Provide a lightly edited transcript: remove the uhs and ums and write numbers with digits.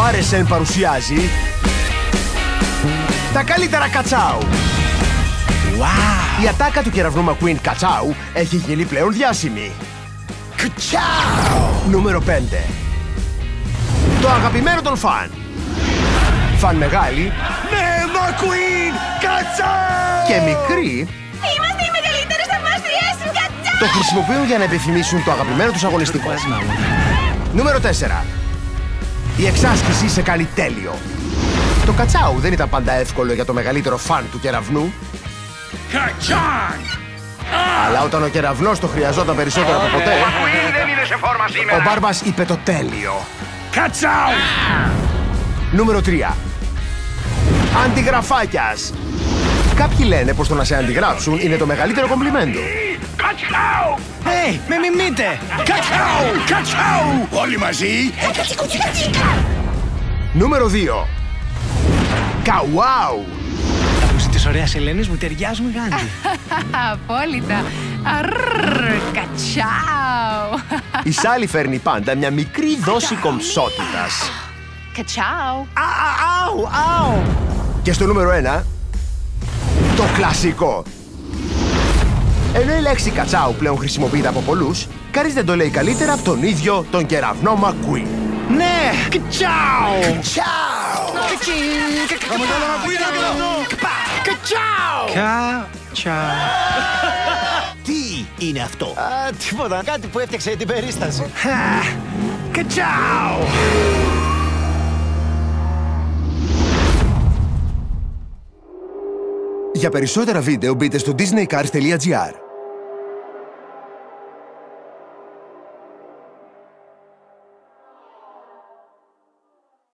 RSN παρουσιάζει τα καλύτερα κατσάου. Wow. Η ατάκα του κεραυνού McQueen κατσάου έχει γίνει πλέον διάσημη. Κατσάου. Νούμερο 5. Το αγαπημένο των φαν. Φαν μεγάλη. Ναι, McQueen κατσάου. Και μικρή. Είμαστε οι μεγαλύτερες θαυμάστριές του κατσάου. Το χρησιμοποιούν για να επιθυμήσουν το αγαπημένο τους αγωνιστικό. Νούμερο 4. Η εξάσκηση σε κάνει τέλειο. Το κατσάου δεν ήταν πάντα εύκολο για το μεγαλύτερο φαν του κεραυνού. Αλλά όταν ο κεραυνός το χρειαζόταν περισσότερο από ποτέ, δεν είναι σε φόρμα σήμερα. ο Μπάρμπας είπε το τέλειο. Κατσάου. Νούμερο 3. Αντιγραφάκιας. Κάποιοι λένε πως το να σε αντιγράψουν είναι το μεγαλύτερο κομπλιμέντο. Κατσάου. Hey, με μιμείτε. Κατσάου. Κατσάου. Όλοι μαζί. Νούμερο 2. Καουάου. Τα πούστη της ωραίας Ελένης μου ταιριάζουν γάντι. Απόλυτα. Αρρρρρ, κατσάου. Η Σάλι φέρνει πάντα μια μικρή δόση κομψότητας. Κατσάου. Αου, αου. Και στο νούμερο 1, το κλασικό. Ενώ η λέξη κατσάου πλέον χρησιμοποιείται από πολλούς, κανείς δεν το λέει καλύτερα από τον ίδιο τον κεραυνό McQueen. Ναι, κατσάου. Κατσάου. Κατσάου. Τι είναι αυτό? Τίποτα, κάτι που έφτιαξε την περίσταση. Κατσάου. Για περισσότερα βίντεο μπείτε στο disneycars.gr.